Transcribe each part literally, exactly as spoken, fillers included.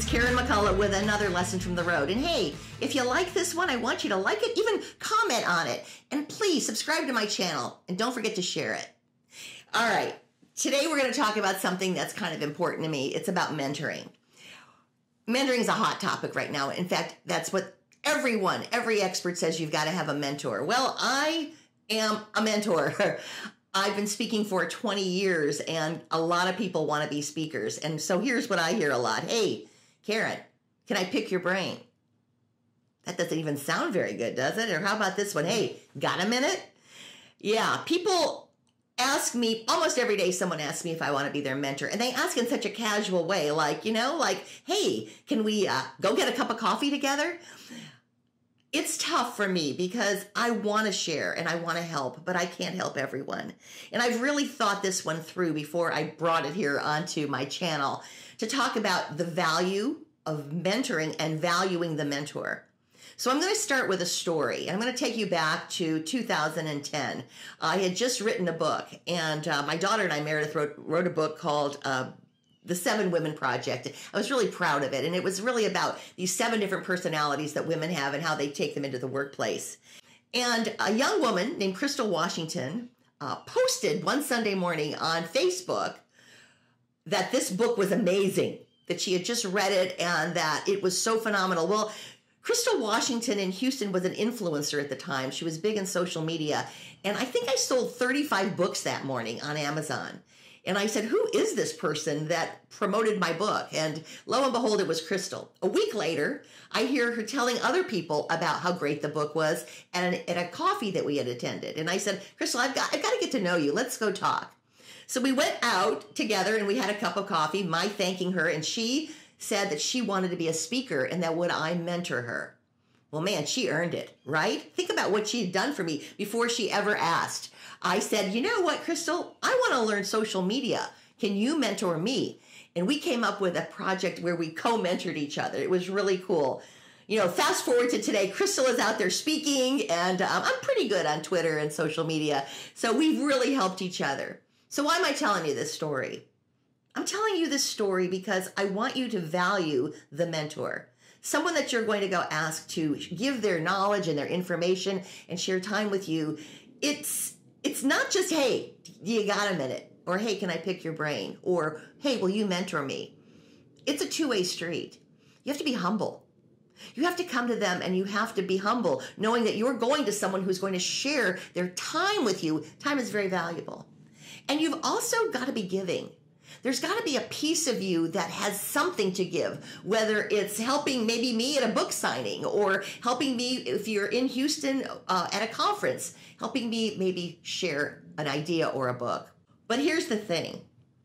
Karen McCullough with another lesson from the road. And hey, if you like this one, I want you to like it, even comment on it. And please subscribe to my channel and don't forget to share it. All right, today we're going to talk about something that's kind of important to me. It's about mentoring. Mentoring is a hot topic right now. In fact, that's what everyone, every expert says you've got to have a mentor. Well, I am a mentor. I've been speaking for twenty years, and a lot of people want to be speakers. And so here's what I hear a lot. Hey, Karen, can I pick your brain? That doesn't even sound very good, does it? Or how about this one? Hey, got a minute? Yeah, people ask me, almost every day someone asks me if I want to be their mentor. And they ask in such a casual way, like, you know, like, hey, can we uh, go get a cup of coffee together? It's tough for me because I want to share and I want to help, but I can't help everyone. And I've really thought this one through before I brought it here onto my channel to talk about the value of mentoring and valuing the mentor. So I'm going to start with a story. I'm going to take you back to two thousand ten. I had just written a book, and uh, my daughter and I, Meredith, wrote, wrote a book called uh, The Seven Women Project. I was really proud of it. And it was really about these seven different personalities that women have and how they take them into the workplace. And a young woman named Crystal Washington uh, posted one Sunday morning on Facebook that this book was amazing, that she had just read it and that it was so phenomenal. Well, Crystal Washington in Houston was an influencer at the time. She was big in social media. And I think I sold thirty-five books that morning on Amazon. And I said, who is this person that promoted my book? And lo and behold, it was Crystal. A week later, I hear her telling other people about how great the book was at, an, at a coffee that we had attended. And I said, Crystal, I've got, I've got to get to know you. Let's go talk. So we went out together and we had a cup of coffee, my thanking her. And she said that she wanted to be a speaker and that would I mentor her. Well, man, she earned it, right? Think about what she had done for me before she ever asked. I said, you know what, Crystal, I want to learn social media. Can you mentor me? And we came up with a project where we co-mentored each other. It was really cool. You know, fast forward to today, Crystal is out there speaking, and um, I'm pretty good on Twitter and social media. So we've really helped each other. So why am I telling you this story? I'm telling you this story because I want you to value the mentor. Someone that you're going to go ask to give their knowledge and their information and share time with you. It's it's not just, hey, you got a minute? Or, hey, can I pick your brain? Or, hey, will you mentor me? It's a two-way street. You have to be humble. You have to come to them and you have to be humble, knowing that you're going to someone who's going to share their time with you. Time is very valuable. And you've also got to be giving. There's got to be a piece of you that has something to give, whether it's helping maybe me at a book signing or helping me if you're in Houston uh, at a conference, helping me maybe share an idea or a book. But here's the thing.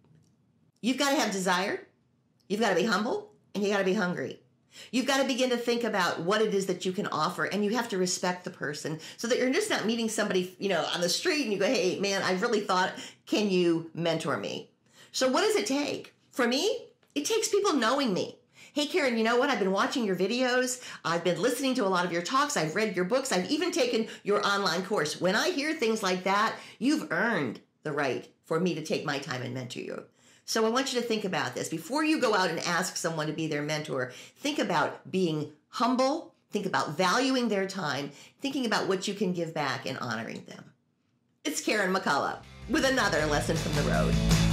You've got to have desire, you've got to be humble, and you got to be hungry. You've got to begin to think about what it is that you can offer, and you have to respect the person so that you're just not meeting somebody, you know, on the street and you go, hey, man, I really thought, can you mentor me? So what does it take? For me, it takes people knowing me. Hey, Karen, you know what? I've been watching your videos. I've been listening to a lot of your talks. I've read your books. I've even taken your online course. When I hear things like that, you've earned the right for me to take my time and mentor you. So I want you to think about this. Before you go out and ask someone to be their mentor, think about being humble, think about valuing their time, thinking about what you can give back and honoring them. It's Karen McCullough with another lesson from the road.